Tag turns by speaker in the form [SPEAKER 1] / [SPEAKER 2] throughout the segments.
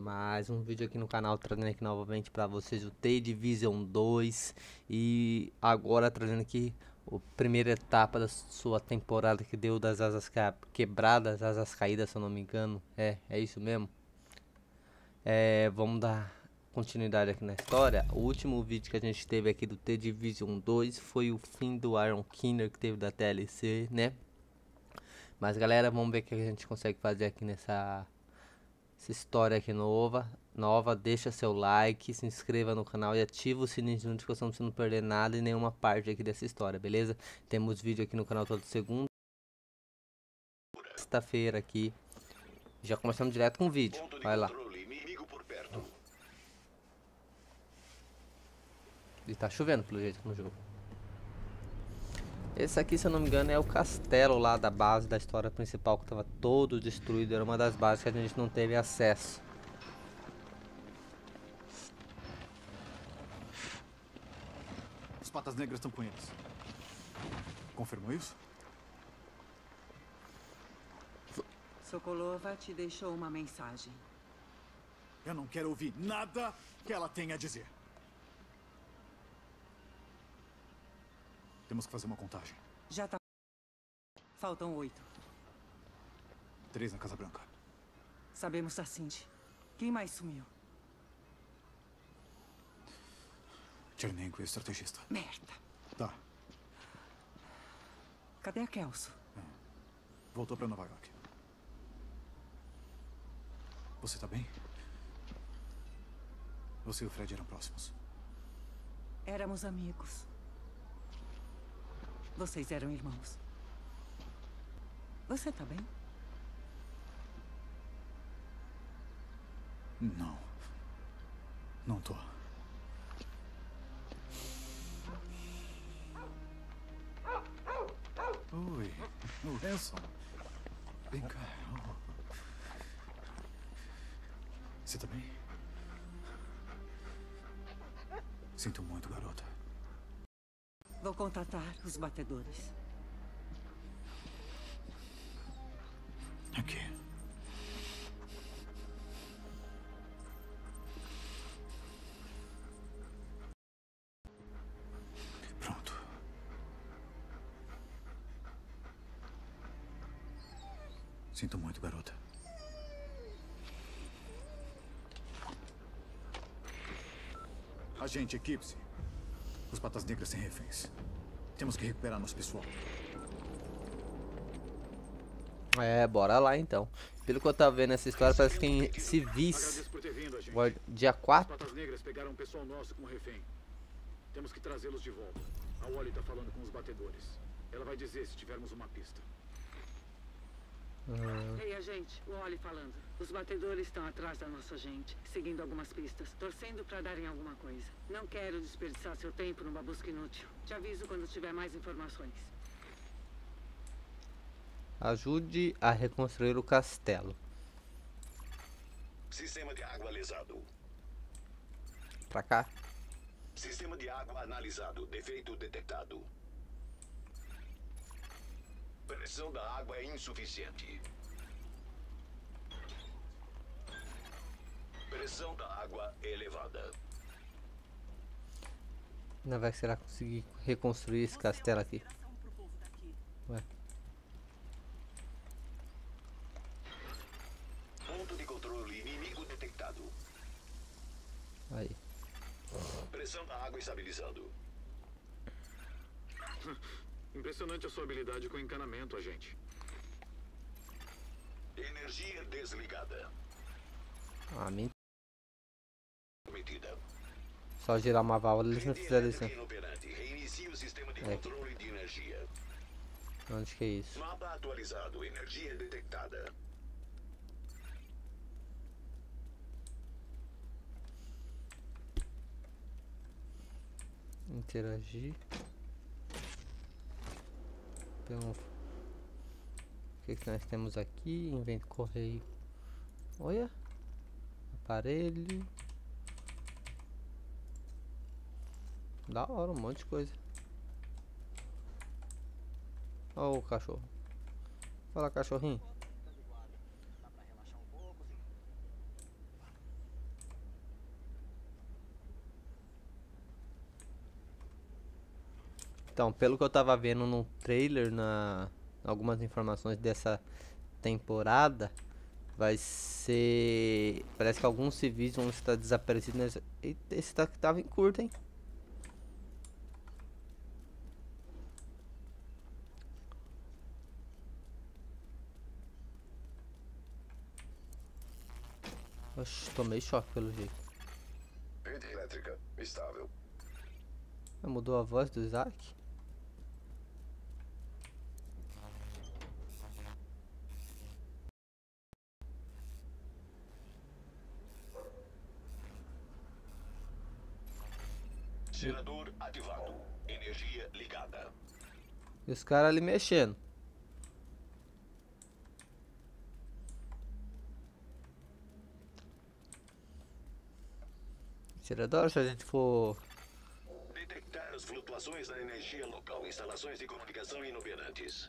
[SPEAKER 1] mais um vídeo aqui no canal, trazendo aqui novamente para vocês o The Division 2. E agora trazendo aqui a primeira etapa da sua temporada, que deu das asas quebradas, asas caídas, se eu não me engano. É isso mesmo. Vamos dar continuidade aqui na história. O último vídeo que a gente teve aqui do The Division 2 foi o fim do Iron Killer, que teve da TLC, né? Mas galera, vamos ver o que a gente consegue fazer aqui nessa história aqui nova. Deixa seu like, se inscreva no canal e ativa o sininho de notificação para você não perder nada e nenhuma parte aqui dessa história, beleza? Temos vídeo aqui no canal todo segunda, sexta-feira aqui. Já começamos direto com o vídeo. Vai lá. E tá chovendo pelo jeito no jogo. Esse aqui, se eu não me engano, é o castelo lá da base da história principal, que estava todo destruído. Era uma das bases que a gente não teve acesso.
[SPEAKER 2] Os Patas Negras estão com eles. Confirmou isso?
[SPEAKER 3] Sokolova te deixou uma mensagem.
[SPEAKER 2] Eu não quero ouvir nada que ela tenha a dizer. Temos que fazer uma contagem.
[SPEAKER 3] Já tá. Faltam 8.
[SPEAKER 2] 3 na Casa Branca.
[SPEAKER 3] Sabemos da Cindy. Quem mais sumiu?
[SPEAKER 2] Chernenko e o estrategista.
[SPEAKER 3] Merda.
[SPEAKER 2] Tá.
[SPEAKER 3] Cadê a Kelso?
[SPEAKER 2] Voltou pra Nova York. Você tá bem? Você e o Fred eram próximos.
[SPEAKER 3] Éramos amigos. Vocês eram irmãos. Você tá bem?
[SPEAKER 2] Não. Não tô. Oi, o Hanson. Vem cá. Você tá bem? Sinto muito, garota.
[SPEAKER 3] Vou contatar os batedores.
[SPEAKER 2] Aqui. Pronto. Sinto muito, garota. Agente, equipe-se. Os Patas Negras sem reféns. Temos que recuperar nosso pessoal.
[SPEAKER 1] Bora lá então. Pelo que eu tava vendo essa história, parece que em civis, dia 4.
[SPEAKER 4] Os Patas Negras pegaram um pessoal nosso como refém. Temos que trazê-los de volta. A Wally tá falando com os batedores. Ela vai dizer se tivermos uma pista.
[SPEAKER 3] Ei, agente, o Oli falando. Os batedores estão atrás da nossa gente, seguindo algumas pistas, torcendo pra darem alguma coisa. Não quero desperdiçar seu tempo numa busca inútil. Te aviso quando tiver mais informações.
[SPEAKER 1] Ajude a reconstruir o castelo.
[SPEAKER 5] Sistema de água alisado.
[SPEAKER 1] Pra cá.
[SPEAKER 5] Sistema de água analisado. Defeito detectado. Pressão da água é insuficiente. Pressão da água elevada.
[SPEAKER 1] Não vai será conseguir reconstruir esse castelo aqui. Ué.
[SPEAKER 5] Ponto de controle inimigo detectado.
[SPEAKER 1] Aí.
[SPEAKER 5] Pressão da água estabilizando.
[SPEAKER 4] Impressionante a sua habilidade com encanamento, agente.
[SPEAKER 5] Energia desligada. Metida.
[SPEAKER 1] Só girar uma válvula, eles não fizeram isso.
[SPEAKER 5] Inoperante. Reinicie o sistema de controle de energia.
[SPEAKER 1] Onde que é isso?
[SPEAKER 5] Mapa atualizado. Energia detectada.
[SPEAKER 1] Interagir. Então, o que nós temos aqui? Invento correio. Olha. Aparelho. Da hora, um monte de coisa. Olha o cachorro. Fala, cachorrinho. Então, pelo que eu tava vendo no trailer, algumas informações dessa temporada, vai ser... Parece que alguns civis vão estar desaparecidos nessa... Eita, esse daqui tava em curto, hein? Oxe, tomei choque pelo jeito.
[SPEAKER 5] Rede elétrica estável.
[SPEAKER 1] Mudou a voz do Isaac?
[SPEAKER 5] Gerador ativado. Energia ligada.
[SPEAKER 1] E os caras ali mexendo. Tirador, se a gente for
[SPEAKER 5] Detectar as flutuações da energia local. Instalações de comunicação inoperantes.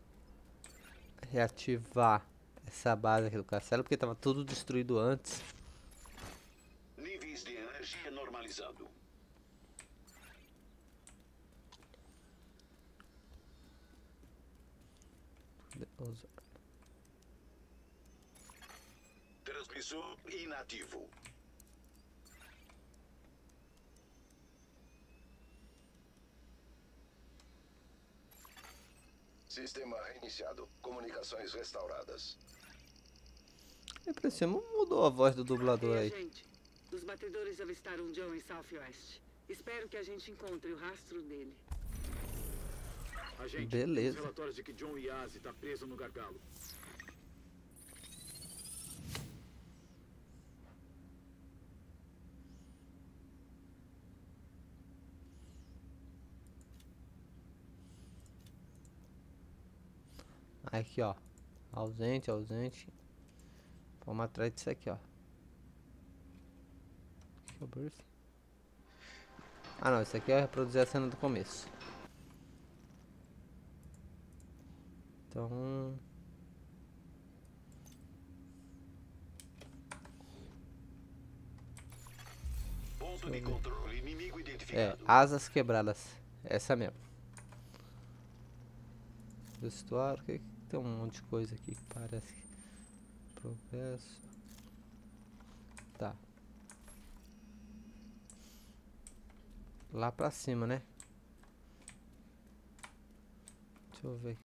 [SPEAKER 1] reativar essa base aqui do castelo, porque tava tudo destruído antes.
[SPEAKER 5] Níveis de energia normalizado. Transmissor inativo. Sistema reiniciado. Comunicações restauradas.
[SPEAKER 1] E por cima mudou a voz do dublador
[SPEAKER 3] Ei,
[SPEAKER 1] aí.
[SPEAKER 3] agente. Os batedores avistaram John em Southwest. Espero que a gente encontre o rastro dele.
[SPEAKER 4] Agente,
[SPEAKER 1] Beleza.
[SPEAKER 4] temos relatórios de que John Yazzie está preso no gargalo.
[SPEAKER 1] Aqui, ó. Ausente, ausente. Vamos atrás disso aqui, ó. Aqui é o briefing. Ah, não. Isso aqui é reproduzir a cena do começo. Então...
[SPEAKER 5] Ponto de controle inimigo
[SPEAKER 1] É,
[SPEAKER 5] identificado.
[SPEAKER 1] asas quebradas. Essa mesmo. Vestuário, que tem um monte de coisa aqui que parece. Progresso. Tá. Lá pra cima, né? Deixa eu ver.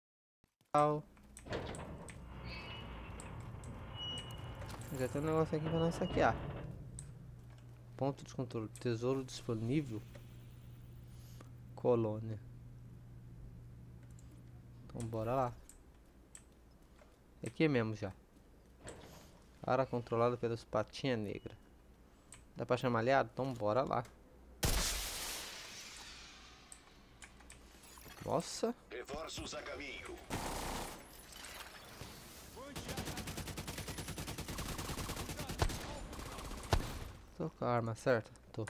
[SPEAKER 1] Já tem um negócio aqui pra nós saquear. Ponto de controle. Tesouro disponível. Colônia. Então bora lá. Aqui mesmo já. Área controlada pelos patinha negra. Dá pra chamar aliado? Então bora lá. Nossa.
[SPEAKER 5] Reforços a caminho.
[SPEAKER 1] Tô com a arma certa? Tô.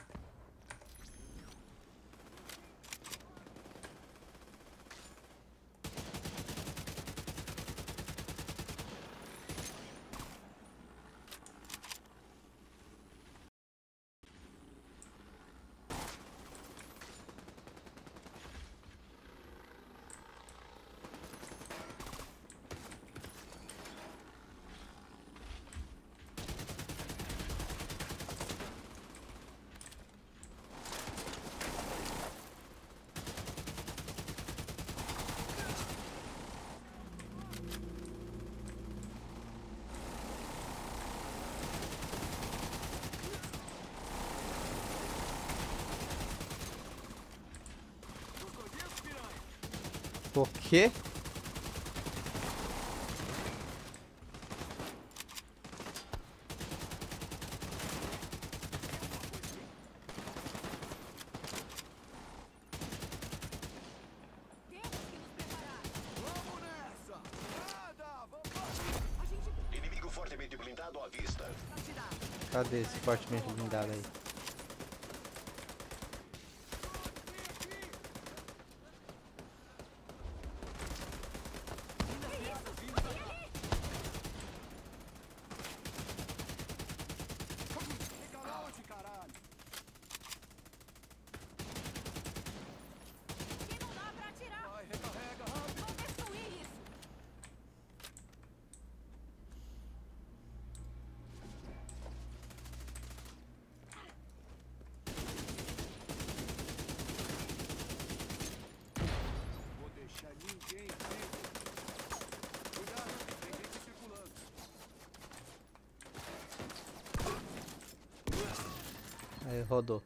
[SPEAKER 1] Por quê?
[SPEAKER 5] Inimigo fortemente blindado à vista.
[SPEAKER 1] Cadê esse fortemente blindado aí? Aí rodou.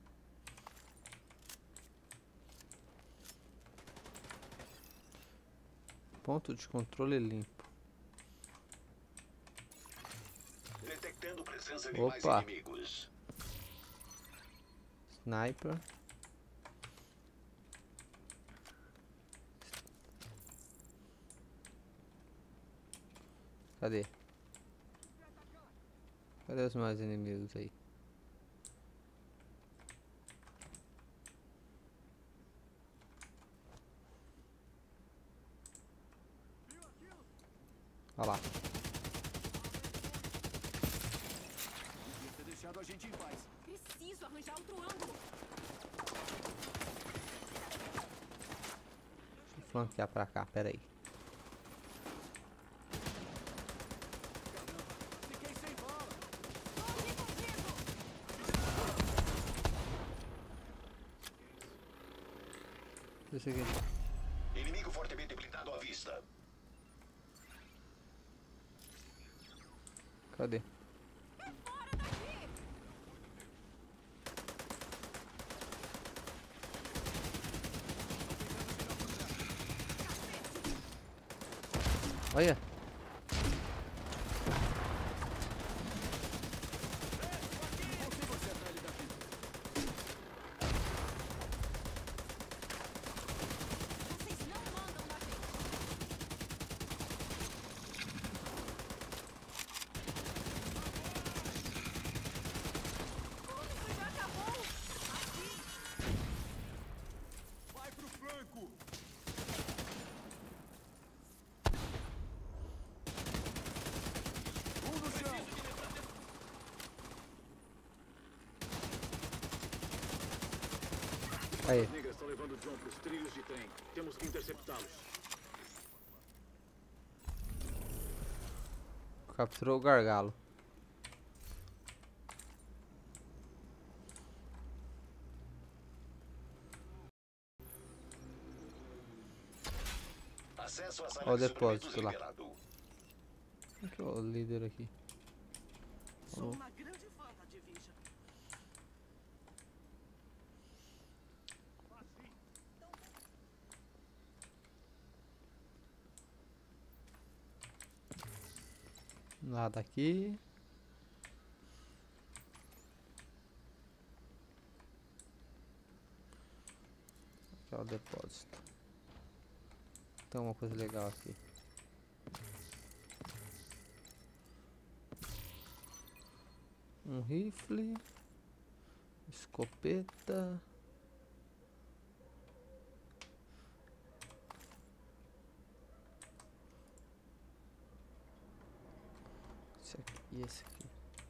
[SPEAKER 1] Ponto de controle limpo.
[SPEAKER 5] Detectando presença de mais
[SPEAKER 1] Opa.
[SPEAKER 5] inimigos.
[SPEAKER 1] Sniper. Cadê? Cadê os mais inimigos aí? Olha lá.
[SPEAKER 2] Devia ter deixado a gente em paz.
[SPEAKER 6] Preciso arranjar outro ângulo.
[SPEAKER 1] Deixa eu flanquear pra cá, pera aí.
[SPEAKER 2] Fiquei sem bala.
[SPEAKER 1] Deixa aqui.
[SPEAKER 5] Inimigo fortemente blindado à vista.
[SPEAKER 1] Cadê? Olha.
[SPEAKER 2] Consigo acertar ele daqui.
[SPEAKER 6] Vocês não mandam na gente. Isso já acabou.
[SPEAKER 2] Vai pro flanco. No chão.
[SPEAKER 1] Aí.
[SPEAKER 4] As negras estão levando o John pros trilhos de trem. Temos que interceptá-los.
[SPEAKER 1] Capturou o gargalo.
[SPEAKER 5] Acesso à
[SPEAKER 1] Ó
[SPEAKER 5] sala
[SPEAKER 1] o
[SPEAKER 5] de
[SPEAKER 1] depósito
[SPEAKER 5] suprimentos
[SPEAKER 1] lá.
[SPEAKER 5] liberado.
[SPEAKER 1] Quem que é o líder aqui?
[SPEAKER 6] Sou uma grande fã da Division.
[SPEAKER 1] Nada aqui. Aqui é o depósito. Tem uma coisa legal aqui. Um rifle. Escopeta. Esse aqui e esse aqui.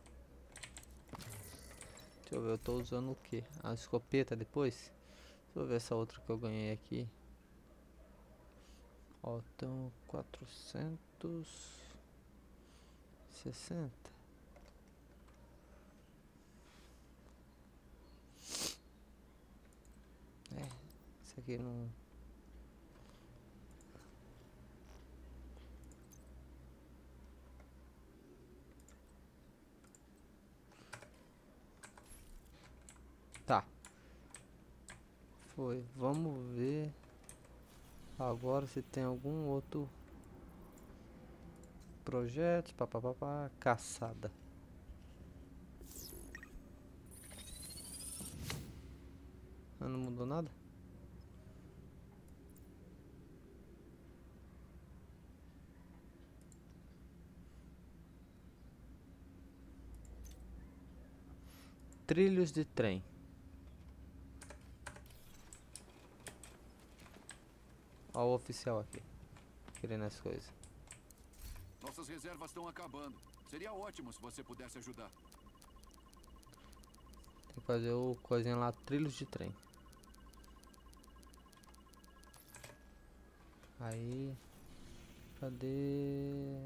[SPEAKER 1] Deixa eu ver, eu tô usando o que? A escopeta depois? Deixa eu ver essa outra que eu ganhei aqui. Ó, então 460. É, esse aqui não. Tá. Foi. Vamos ver agora se tem algum outro projeto. Papapá, caçada. Ah, não mudou nada? Trilhos de trem. Ó o oficial aqui, querendo as coisas.
[SPEAKER 2] Nossas reservas estão acabando. Seria ótimo se você pudesse ajudar.
[SPEAKER 1] Tem que fazer o coisinha lá, trilhos de trem. Aí, cadê?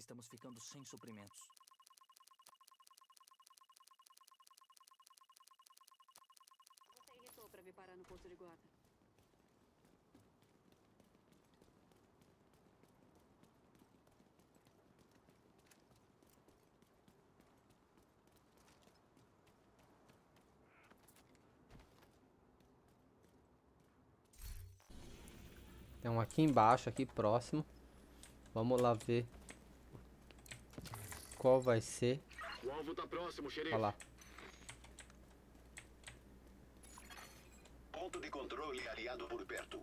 [SPEAKER 7] Estamos ficando sem suprimentos.
[SPEAKER 8] Você irritou pra me parar no posto de guarda.
[SPEAKER 1] Tem um aqui embaixo, aqui próximo. Vamos lá ver qual vai ser.
[SPEAKER 4] O alvo tá próximo, xerife.
[SPEAKER 1] Olha lá.
[SPEAKER 5] Ponto de controle aliado por perto.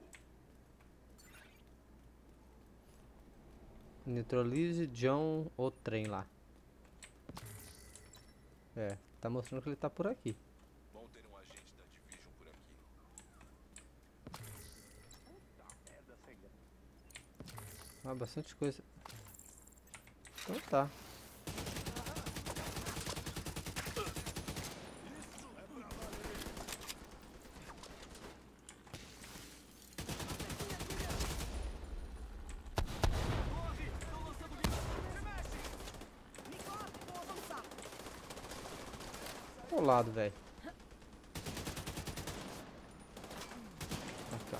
[SPEAKER 1] Neutralize John ou trem lá. É, tá mostrando que ele tá por aqui.
[SPEAKER 9] Bom ter um agente da Division por aqui.
[SPEAKER 1] Ah, bastante coisa. Então tá. Ao lado, velho. Aqui, ó.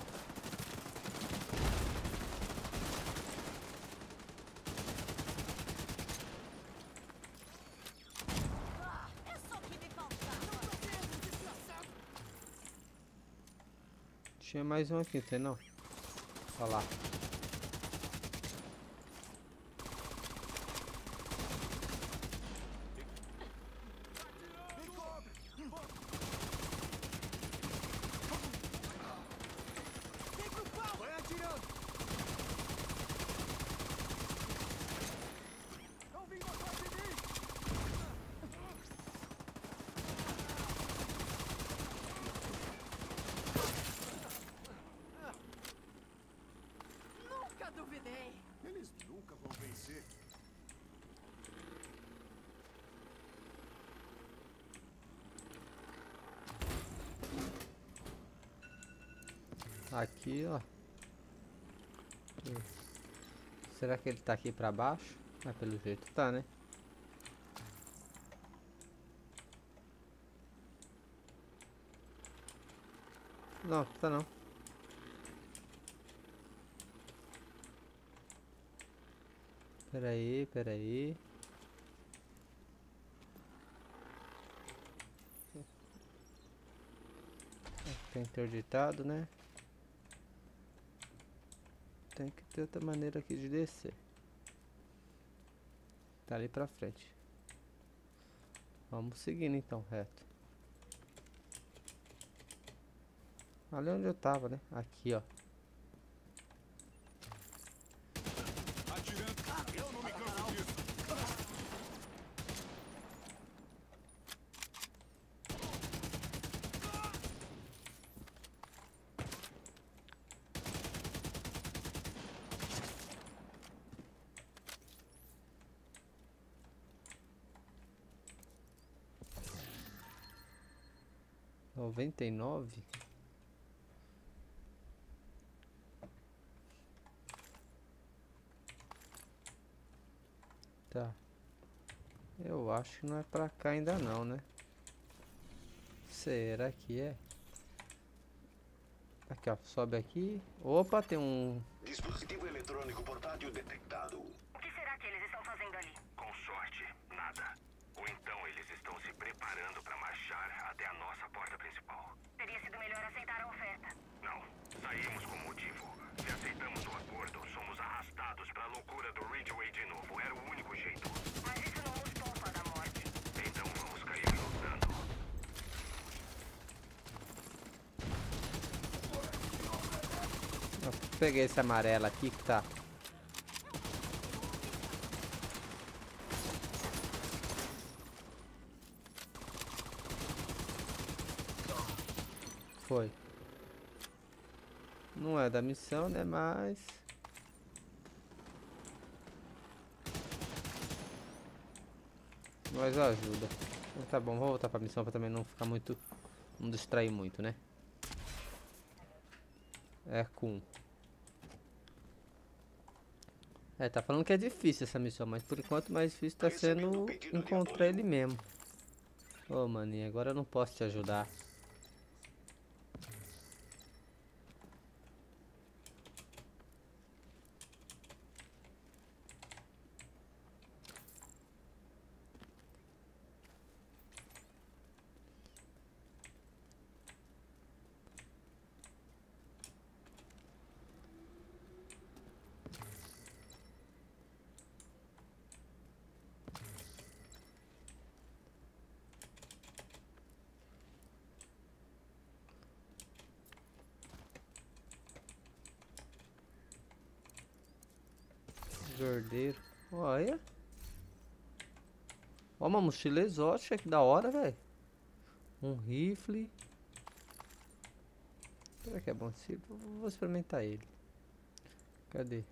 [SPEAKER 6] É só o que me falta. Não tô vendo, desgraçado.
[SPEAKER 1] Tinha mais um aqui, não tem não? Olha lá.
[SPEAKER 6] Vem pro pau. Vai atirando. Não vim atrás de mim. Nunca duvidei.
[SPEAKER 2] Eles nunca vão vencer.
[SPEAKER 1] Aqui, ó. Será que ele tá aqui pra baixo? Ah, pelo jeito tá, né? Não, tá não. Peraí, peraí. Tá interditado, né? Tem que ter outra maneira aqui de descer. Tá ali pra frente. Vamos seguindo então, reto. Ali onde eu tava, né? Aqui, ó.
[SPEAKER 9] Atirando. Eu não me canso disso.
[SPEAKER 1] Noventa e nove. Tá. Eu acho que não é pra cá ainda não, né? Será que é? Aqui, ó. Sobe aqui. Opa, tem um...
[SPEAKER 5] Dispositivo eletrônico portátil detectado.
[SPEAKER 8] O que será que eles estão fazendo ali?
[SPEAKER 10] Com sorte, nada. Ou então eles estão se preparando para marchar até a nossa porta principal.
[SPEAKER 8] Teria sido melhor aceitar a oferta.
[SPEAKER 10] Não, saímos com motivo. Se aceitamos o acordo, somos arrastados para a loucura do Ridgeway de novo. Era o único jeito.
[SPEAKER 8] Mas isso não nos poupa da morte.
[SPEAKER 10] Então vamos cair lutando.
[SPEAKER 1] Eu peguei esse amarelo aqui que tá... Foi. Não é da missão, né? Mas... Mas ajuda. Então, tá bom, vou voltar pra missão pra também não ficar muito... Não distrair muito, né? É, tá falando que é difícil essa missão, mas por enquanto mais difícil tá sendo encontrar ele mesmo. Ô, maninho, agora eu não posso te ajudar. Gordeiro. Olha. Ó, uma mochila exótica, que da hora, velho. Um rifle. Será que é bom? Vou experimentar ele. Cadê?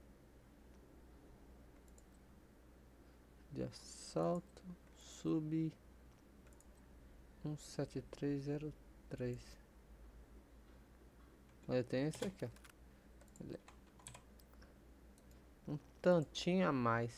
[SPEAKER 1] De assalto. Sub 17303. Olha, tem esse aqui, ó. Um tantinho a mais.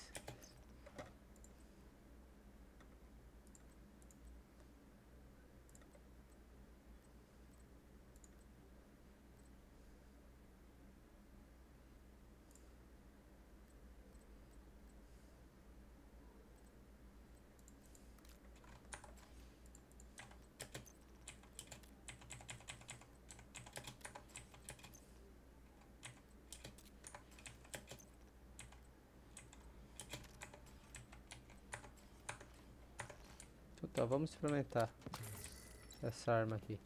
[SPEAKER 1] Então vamos experimentar essa arma aqui.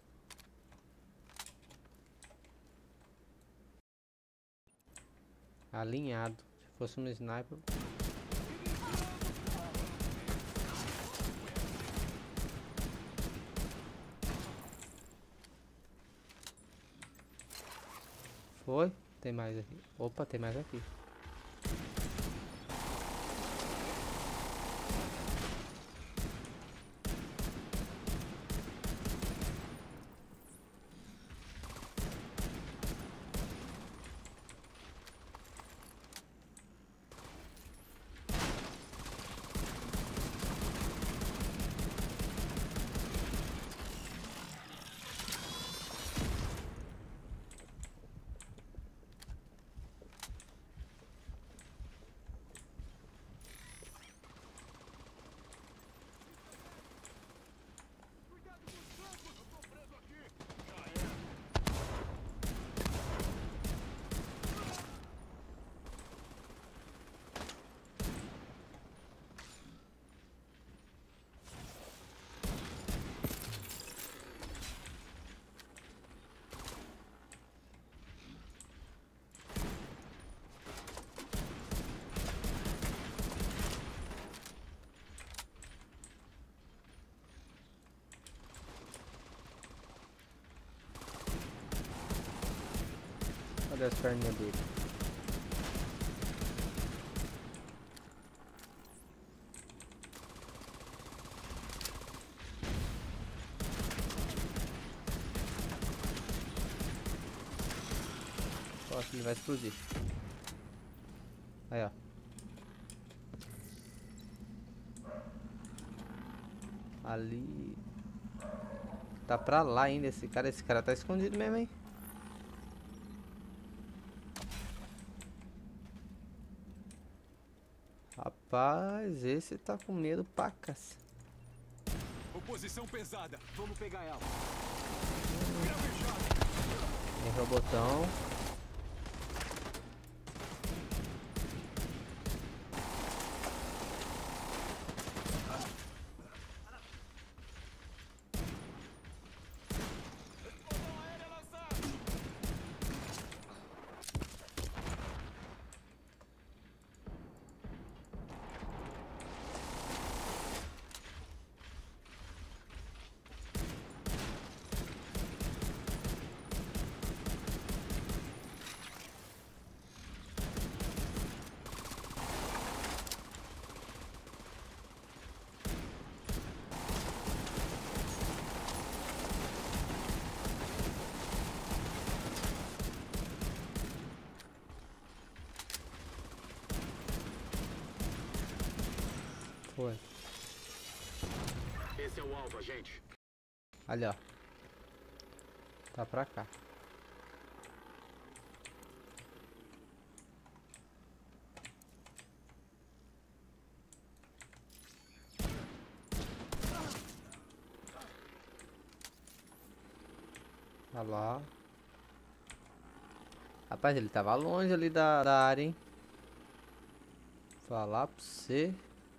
[SPEAKER 1] Alinhado. Se fosse um sniper. Foi? Tem mais aqui. Opa, tem mais aqui. Cadê as perninhas dele? Ó, ele vai explodir. Aí, ó. Ali. Tá pra lá ainda esse cara. Esse cara tá escondido mesmo, hein? Rapaz, esse tá com medo, pacas.
[SPEAKER 2] Oposição pesada. Vamos pegar ela.
[SPEAKER 1] Errou o botão.
[SPEAKER 4] Esse é o alvo, agente.
[SPEAKER 1] Ali, ó. Tá pra cá. Olha lá. Rapaz, ele tava longe ali da área, hein? Falar pra você.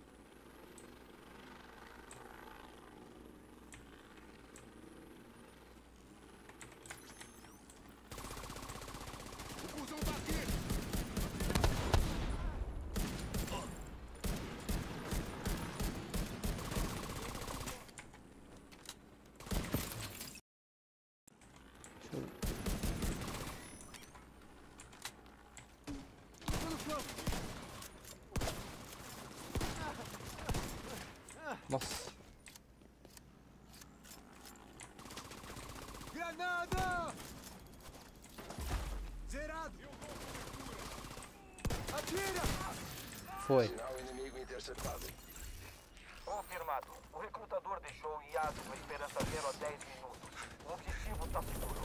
[SPEAKER 1] Nossa.
[SPEAKER 2] Granada! Zerado! Atira!
[SPEAKER 1] Foi.
[SPEAKER 10] Sinal inimigo interceptado.
[SPEAKER 7] Confirmado. O recrutador deixou o IASO no Esperança Zero há 10 minutos. O objetivo está seguro.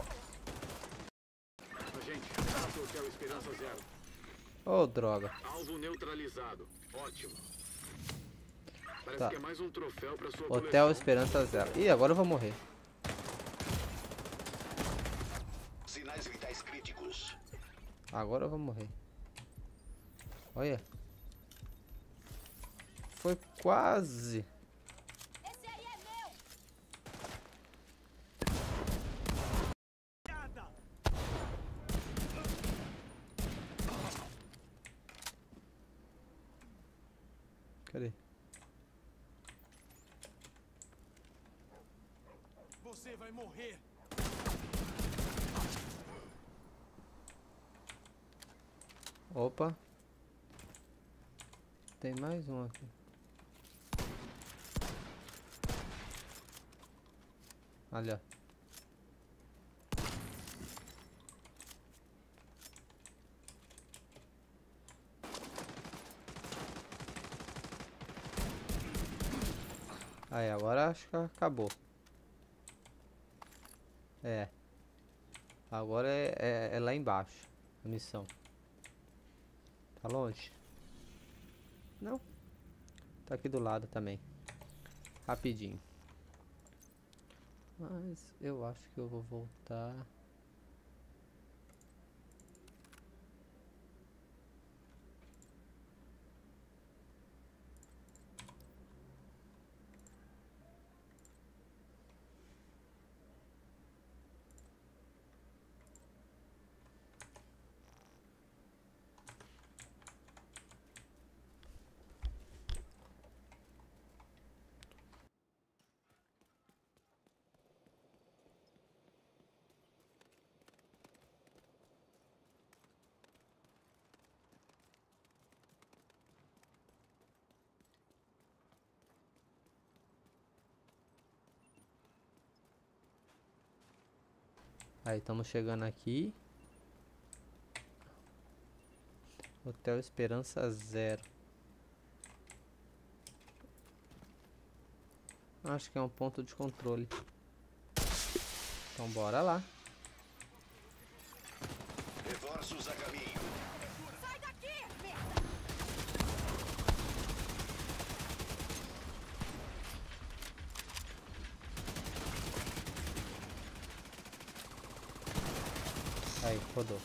[SPEAKER 4] Agente, ataque o Hotel Esperança Zero.
[SPEAKER 1] Ô, droga.
[SPEAKER 4] Alvo neutralizado. Ótimo. Parece
[SPEAKER 1] Tá.
[SPEAKER 4] que é mais um troféu pra sua
[SPEAKER 1] Hotel
[SPEAKER 4] coleção.
[SPEAKER 1] Esperança Zero. Ih, agora eu vou morrer.
[SPEAKER 5] Sinais vitais críticos.
[SPEAKER 1] Agora eu vou morrer. Olha. Foi quase.
[SPEAKER 6] Esse aí é meu!
[SPEAKER 1] Cadê?
[SPEAKER 2] Você vai morrer!
[SPEAKER 1] Opa. Tem mais um aqui. Olha. Aí, agora acho que acabou. É. Agora é lá embaixo a missão. Tá longe? Não. Tá aqui do lado também. Rapidinho. Mas eu acho que eu vou voltar. Aí, estamos chegando aqui. Hotel Esperança Zero. Acho que é um ponto de controle. Então bora lá.
[SPEAKER 5] Reforços a caminho.
[SPEAKER 6] Sai daqui, merda!
[SPEAKER 1] Aí, rodou.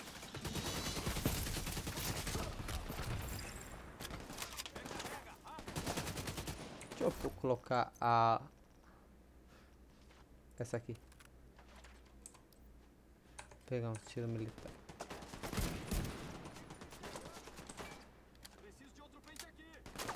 [SPEAKER 1] Deixa eu colocar essa aqui. Pegar um tiro militar.
[SPEAKER 2] Preciso de outro pente aqui!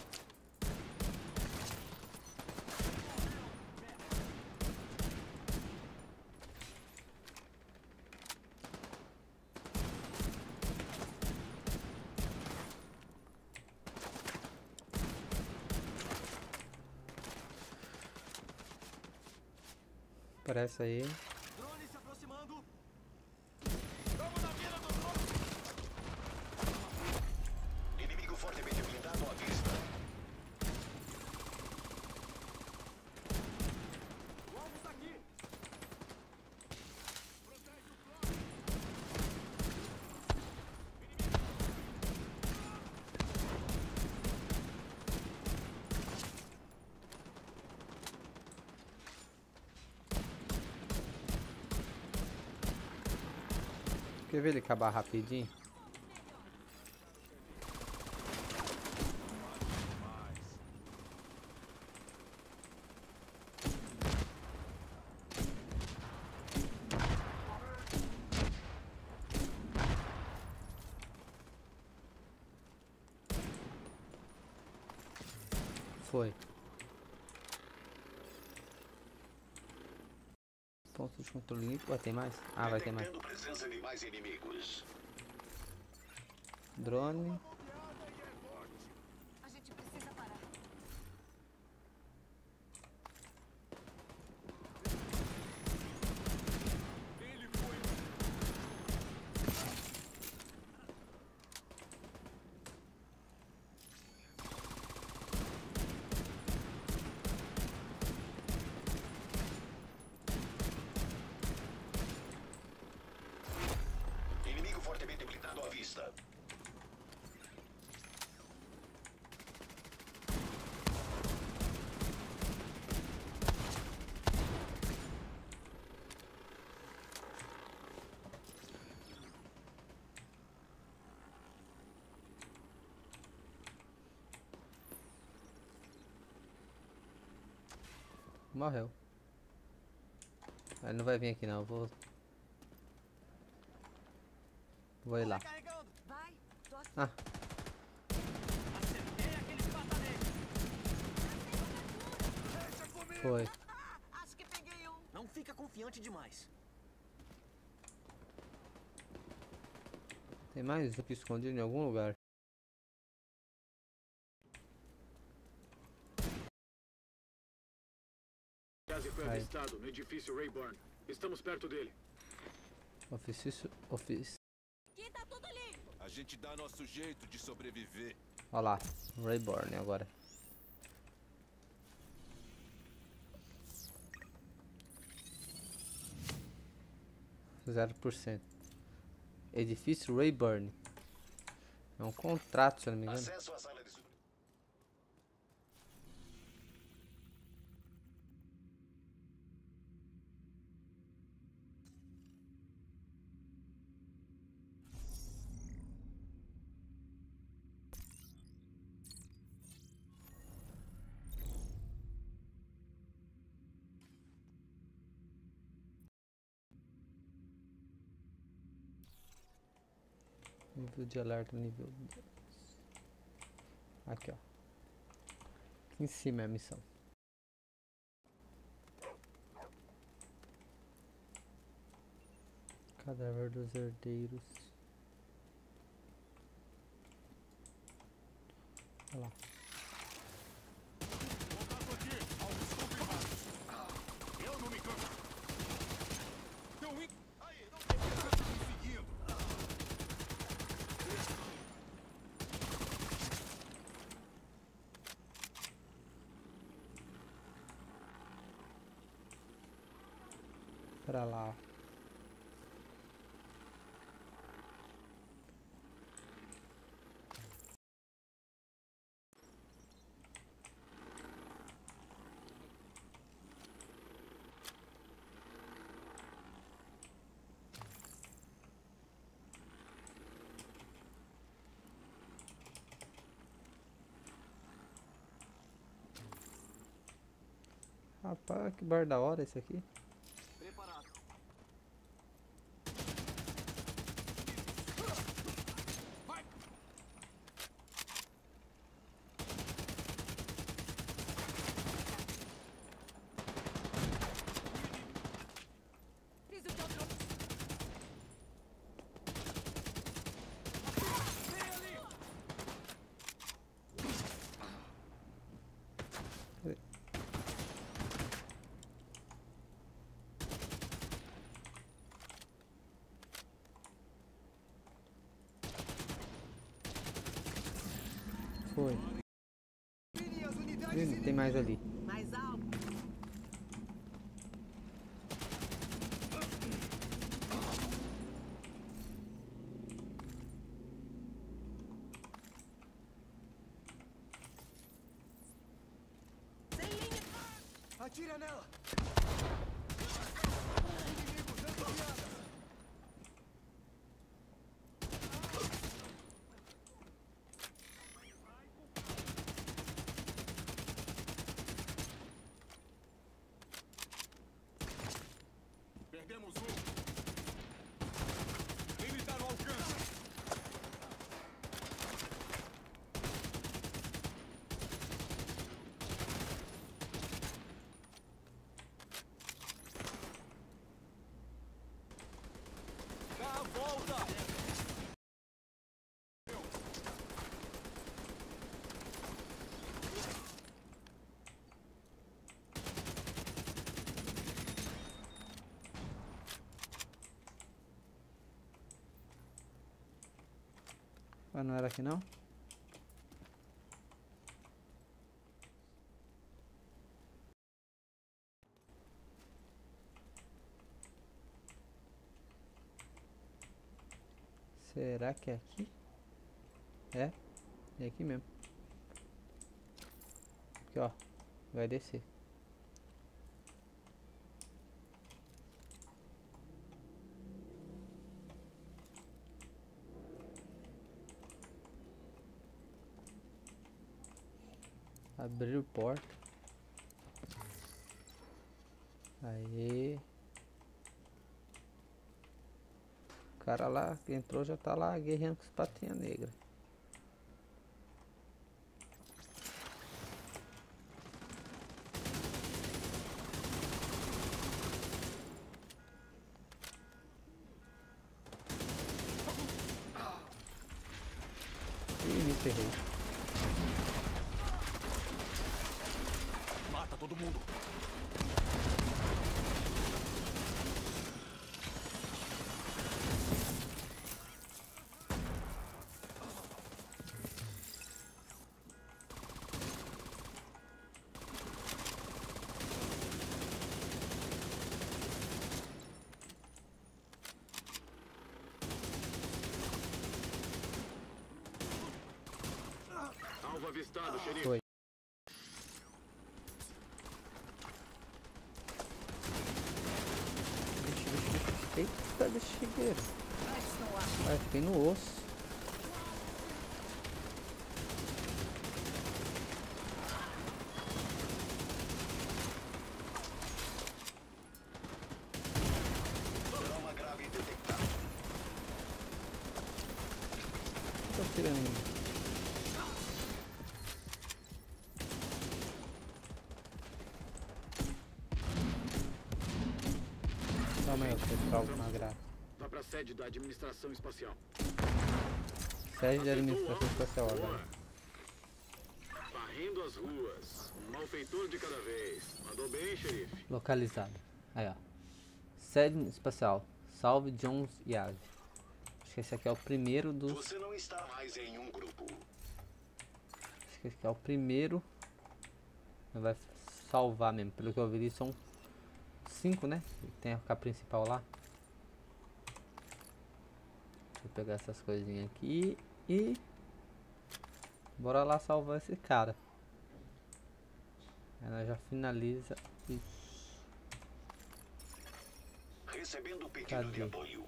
[SPEAKER 1] Parece aí.
[SPEAKER 2] Drone se aproximando! Vamos na mira do drone!
[SPEAKER 5] Inimigo fortemente blindado à vista.
[SPEAKER 1] Quer ver ele acabar rapidinho? Foi. Ponto de controle limpo. Tem mais? Ah, vai ter mais.
[SPEAKER 5] Presença de mais inimigos.
[SPEAKER 1] Drone.
[SPEAKER 8] A gente precisa parar.
[SPEAKER 5] Inimigo fortemente blindado à vista.
[SPEAKER 1] Morreu. Ele não vai vir aqui não, vou ir lá.
[SPEAKER 8] Vai, tô aqui.
[SPEAKER 1] Ah. Foi.
[SPEAKER 6] Acho que peguei um. Não fica confiante demais.
[SPEAKER 1] Tem mais um aqui escondido em algum lugar.
[SPEAKER 4] Gazi foi avistado no edifício Rayburn. Estamos perto dele.
[SPEAKER 1] Office.
[SPEAKER 8] Aqui tá tudo limpo.
[SPEAKER 9] A gente dá nosso jeito de sobreviver.
[SPEAKER 1] Olha lá, Rayburn agora. %. Edifício Rayburn. É um contrato, se eu não me engano.
[SPEAKER 5] Acesso à sala de
[SPEAKER 1] Nível de alerta, nível 2. Aqui, ó. Aqui em cima é a missão. Cadáver dos herdeiros. Olha lá.
[SPEAKER 9] Eu não me canso. Aí, não tem que estar me seguindo.
[SPEAKER 1] Pra lá. Rapaz, que bar da hora esse aqui.
[SPEAKER 6] Preparado.
[SPEAKER 8] Fiz o que eu trouxe.
[SPEAKER 1] Foi. Tem mais ali.
[SPEAKER 6] Mais alto. Sem linha.
[SPEAKER 2] Atira nela!
[SPEAKER 1] Ah, não era aqui não? Será que é aqui? É aqui mesmo. Aqui, ó. Vai descer. Abrir porta. Aí. O cara lá que entrou já tá lá guerreando com os patinhas negras. Ih, me ferrei.
[SPEAKER 2] Mata todo mundo.
[SPEAKER 4] Alvo avistado, xerife.
[SPEAKER 1] Foi. Eita, bexigueira. Vai, fiquei no osso.
[SPEAKER 5] Trauma grave detectado.
[SPEAKER 1] Tô tirando em mim. Calma aí, pessoal, uma graça.
[SPEAKER 4] Vá pra sede da administração espacial.
[SPEAKER 1] Sede de administração espacial agora.
[SPEAKER 4] Varrendo as ruas. Um malfeitor de cada vez. Mandou bem, xerife.
[SPEAKER 1] Localizado. Aí, ó. Sede espacial. Salve Jones e Ave. Acho que esse aqui é o primeiro dos.
[SPEAKER 5] Você não está mais em um grupo.
[SPEAKER 1] Acho que esse aqui é o primeiro. Vai salvar mesmo. Pelo que eu vi, são 5, né? Tem a principal lá. Deixa eu pegar essas coisinhas aqui e bora lá salvar esse cara. Ela já finaliza isso.
[SPEAKER 5] Recebendo o pedido de apoio.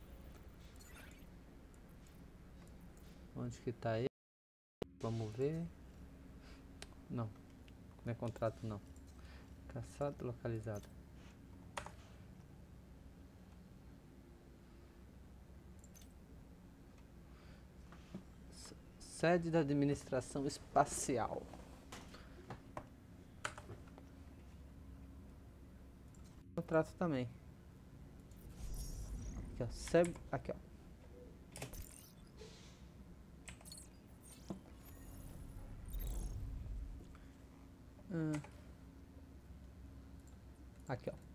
[SPEAKER 1] Onde que tá ele? Vamos ver. Não, não é contrato não. Caçado localizado. Sede da administração espacial. Contrato também. Aqui, ó. Aqui, ó. Aqui, ó.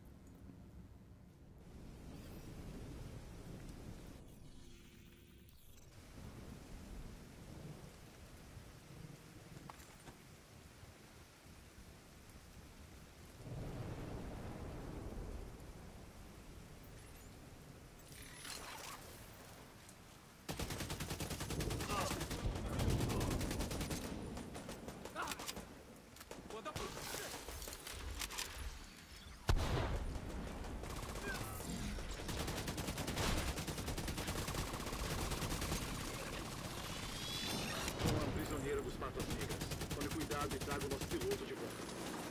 [SPEAKER 4] Uma prisioneira dos patas negras. Tome cuidado e traga o nosso piloto de volta.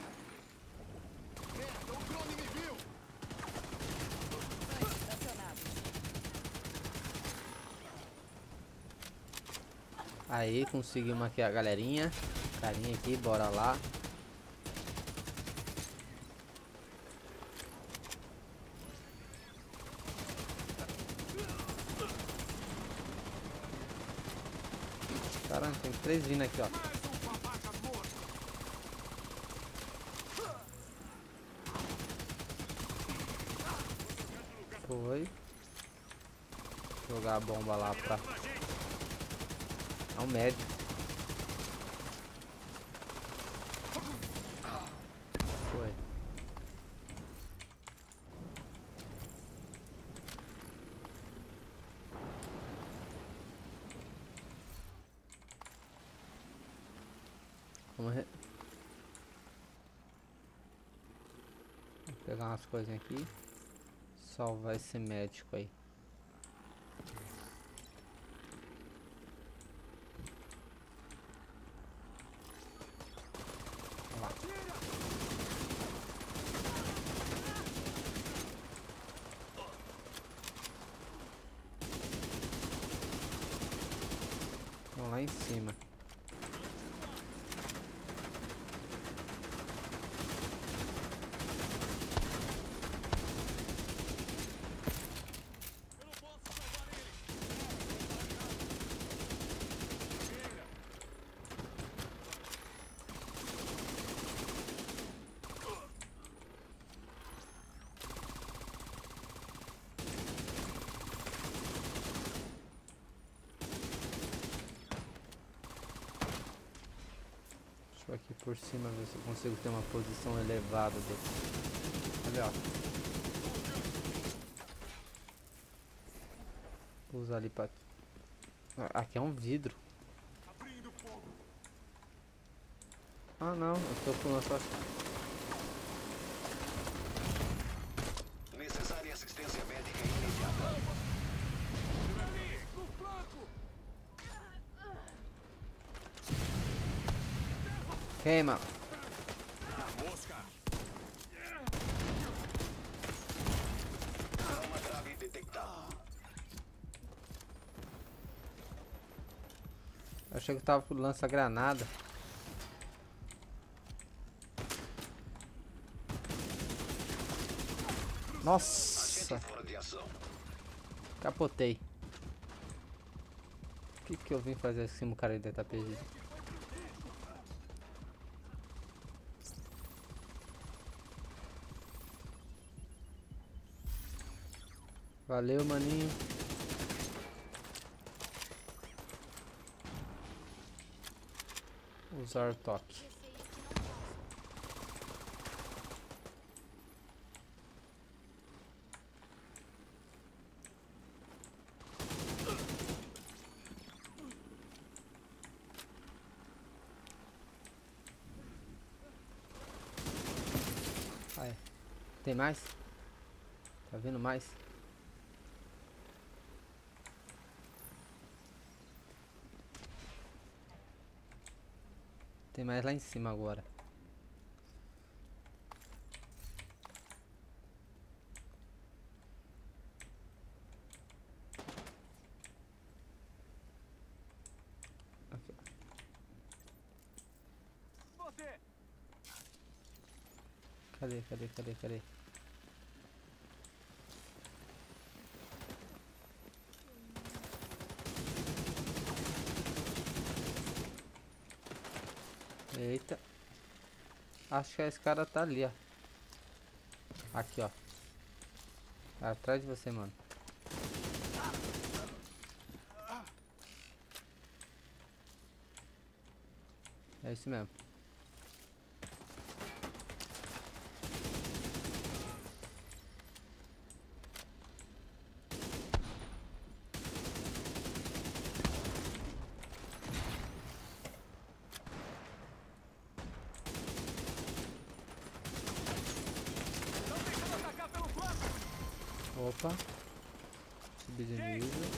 [SPEAKER 9] Merda, o drone me viu!
[SPEAKER 1] Aí, conseguimos aqui a galerinha. Carinha aqui, bora lá. Caramba, tem 3 vindo aqui, ó. Foi. Jogar a bomba lá pra É um médico. Foi. Vamos pegar umas coisinhas aqui. Salvar esse médico aí. Vamos lá em cima. Aqui por cima, ver se eu consigo ter uma posição elevada dele. Olha, ó. Vou usar ali pra... Aqui é um vidro. Ah não, eu tô pulando só...
[SPEAKER 5] Necessária assistência médica imediata.
[SPEAKER 1] Queima.
[SPEAKER 5] Uma grave detectada.
[SPEAKER 1] Achei que eu tava com lança-granada. Nossa! Capotei. O que eu vim fazer assim, o cara ainda tá perdido? Valeu, maninho. Usar toque. Aí. Tem mais? Tá vendo mais? Tem mais lá em cima agora. Aqui. Cadê? Eita. Acho que esse cara tá ali, ó. Aqui, ó. Atrás de você, mano. É isso mesmo. Opa. Subir de nível.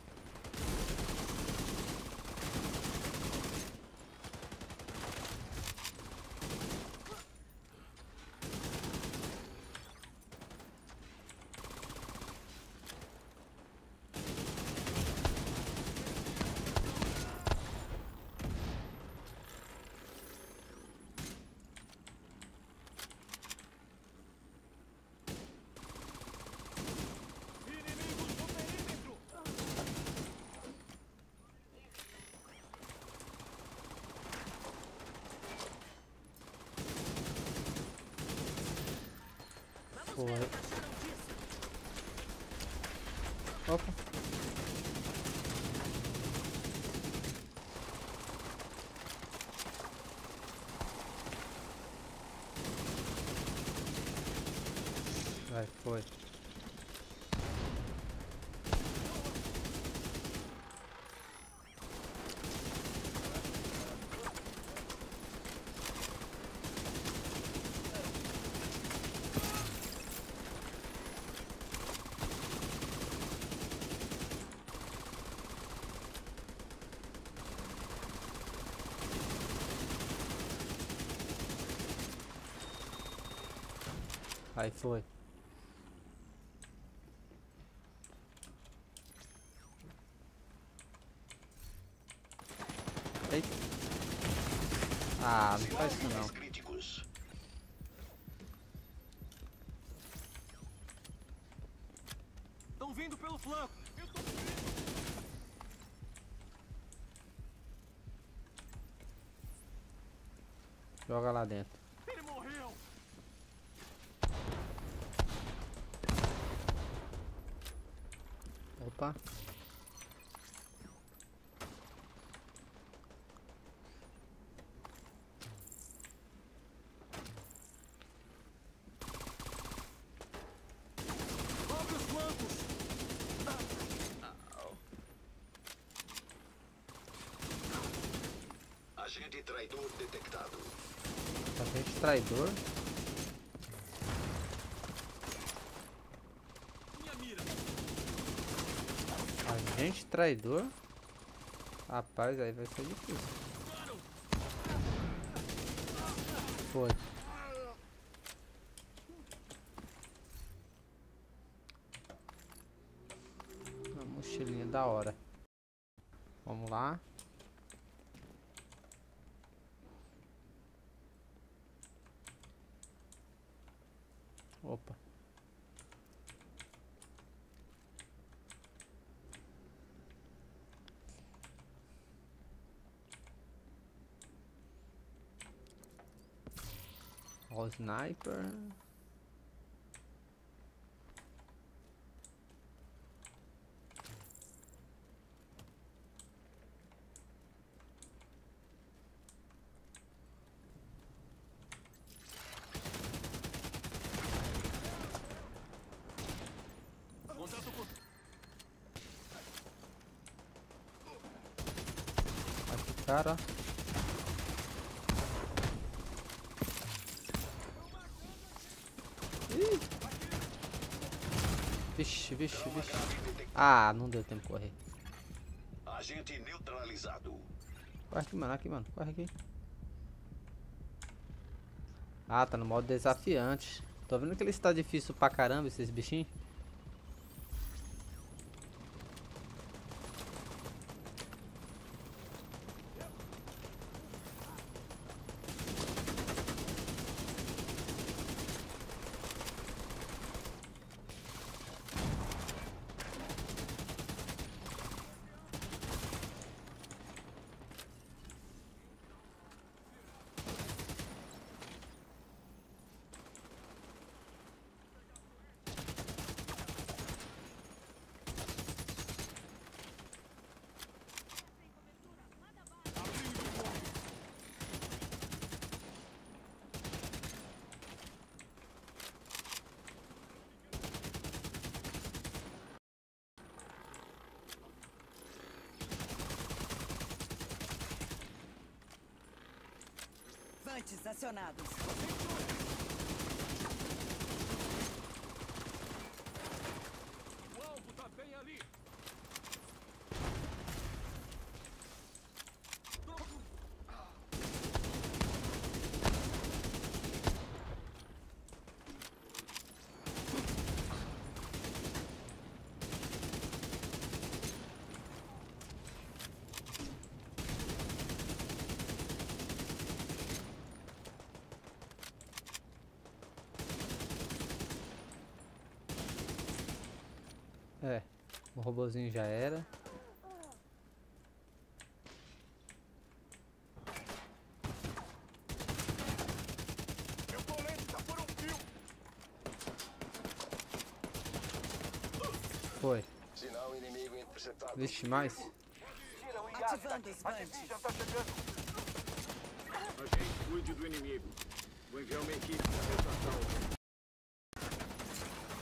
[SPEAKER 1] Foi. Opa. Vai, foi. Aí foi. Eita. Ah, não faz isso não.
[SPEAKER 5] Críticos.
[SPEAKER 2] Estão vindo pelo flanco.
[SPEAKER 1] Joga lá dentro.
[SPEAKER 2] Ele morreu.
[SPEAKER 1] Opa.
[SPEAKER 2] Cobre os flancos.
[SPEAKER 5] Agente traidor detectado.
[SPEAKER 1] Agente traidor.
[SPEAKER 2] Minha mira.
[SPEAKER 1] Agente traidor. Rapaz, aí vai ser difícil. Foi. Uma mochilinha da hora. Vamos lá. Opa. Ó, o sniper.
[SPEAKER 2] Contato com...
[SPEAKER 1] Aqui, cara. Ih. Vixe, vixe, vixe. Ah, não deu tempo de correr.
[SPEAKER 5] Agente neutralizado.
[SPEAKER 1] Corre aqui, mano. Corre aqui. Ah, tá no modo desafiante. Tô vendo que ele está difícil pra caramba, esses bichinhos.
[SPEAKER 6] Vantes acionados.
[SPEAKER 2] O alvo tá bem ali.
[SPEAKER 1] É, o robozinho já era.
[SPEAKER 2] Meu colete tá por um fio.
[SPEAKER 1] Foi.
[SPEAKER 5] Sinal inimigo interceptado.
[SPEAKER 1] Vixe, mais.
[SPEAKER 7] Tira o IAS
[SPEAKER 6] Ativando
[SPEAKER 7] daqui.
[SPEAKER 6] os
[SPEAKER 7] A
[SPEAKER 6] vantes.
[SPEAKER 7] Division tá chegando.
[SPEAKER 4] Agente, cuide do inimigo. Vou enviar uma equipe para resgatar o...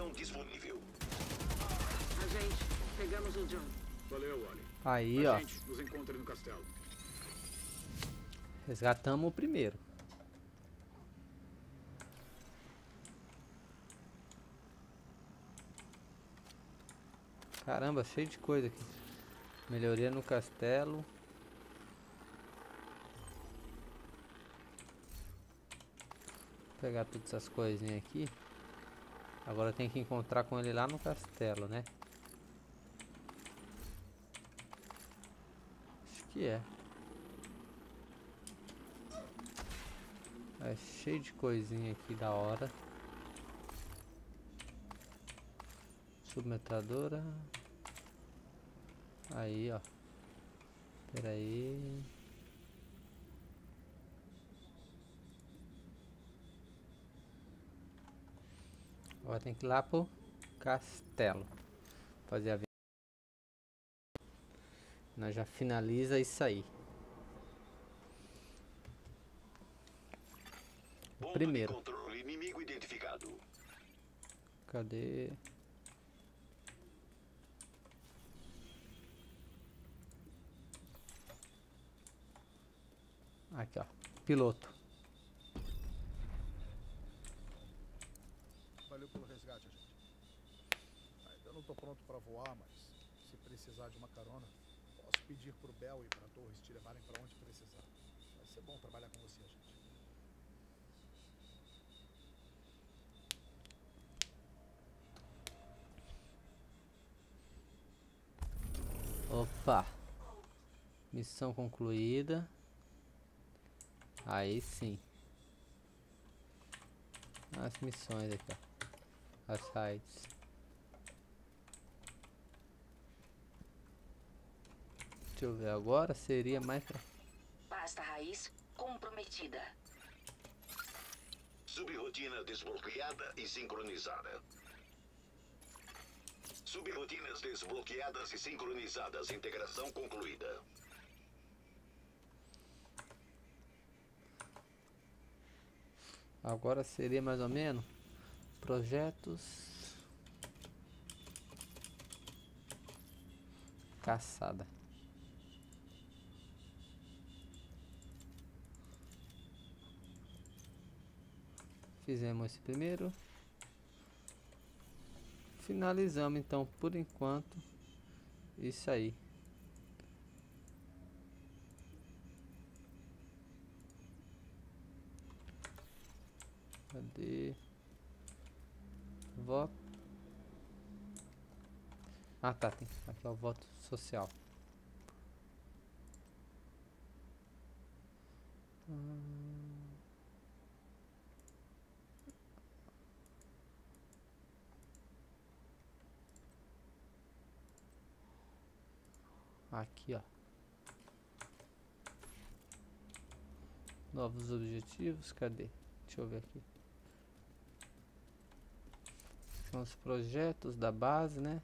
[SPEAKER 5] comunicação disponível.
[SPEAKER 3] Agente, pegamos o John.
[SPEAKER 4] Valeu, Wally.
[SPEAKER 1] Aí, ó.
[SPEAKER 4] Agente, nos encontre no castelo.
[SPEAKER 1] Resgatamos o primeiro. Caramba, cheio de coisa aqui. Melhoria no castelo. Vou pegar todas essas coisinhas aqui. Agora tem que encontrar com ele lá no castelo, né? Acho que é. É cheio de coisinha aqui da hora. Submetradora. Aí, ó. Pera aí. Agora tem que ir lá pro castelo. Fazer a... Nós já finaliza isso aí. O primeiro.
[SPEAKER 5] Controle inimigo identificado.
[SPEAKER 1] Cadê? Aqui, ó. Piloto.
[SPEAKER 11] Valeu pelo resgate, gente. Ainda não tô pronto para voar, mas se precisar de uma carona, posso pedir pro Bell e pra Torres te levarem para onde precisar. Vai ser bom trabalhar com você, gente.
[SPEAKER 1] Opa. Missão concluída. Aí sim. As missões aqui, ó. As sites. Deixa eu ver agora. Seria mais pra...
[SPEAKER 12] Pasta raiz comprometida.
[SPEAKER 5] Subrotina desbloqueada e sincronizada. Subrotinas desbloqueadas e sincronizadas. Integração concluída.
[SPEAKER 1] Agora seria mais ou menos projetos, caçada. Fizemos esse primeiro. Finalizamos então por enquanto isso aí. Cadê? Voto. Ah, tá. Tem aqui é o voto social. Aqui, ó. Novos objetivos. Cadê? Deixa eu ver aqui. São os projetos da base, né?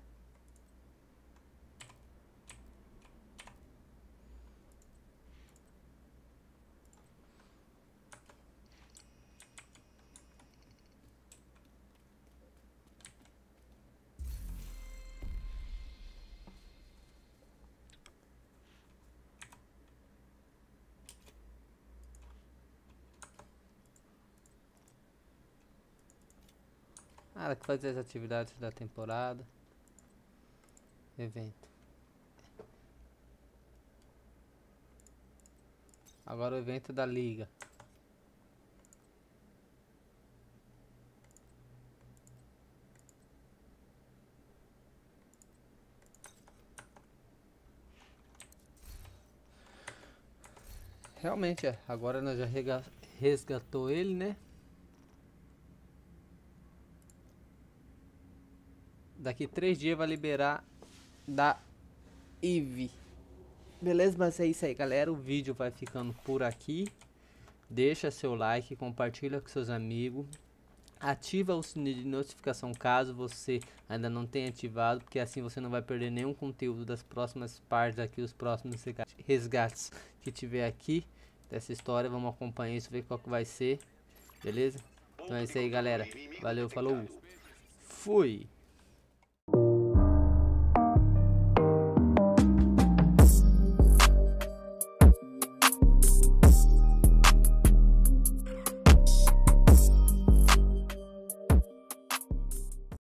[SPEAKER 1] Ah, que fazer as atividades da temporada. Evento. Agora o evento da liga. Realmente é. Agora nós já resgatou ele, né? Daqui 3 dias vai liberar da Eve. Beleza? Mas é isso aí, galera. O vídeo vai ficando por aqui. Deixa seu like, compartilha com seus amigos. Ativa o sininho de notificação caso você ainda não tenha ativado, porque assim você não vai perder nenhum conteúdo das próximas partes aqui, os próximos resgates que tiver aqui dessa história. Vamos acompanhar isso, ver qual que vai ser. Beleza? Então é isso aí, galera. Valeu, falou. Fui.